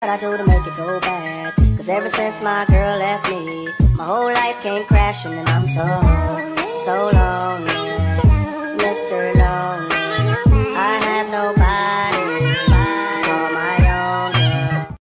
I do to make it go bad? Cause ever since my girl left me, my whole life came crashing and I'm so lost.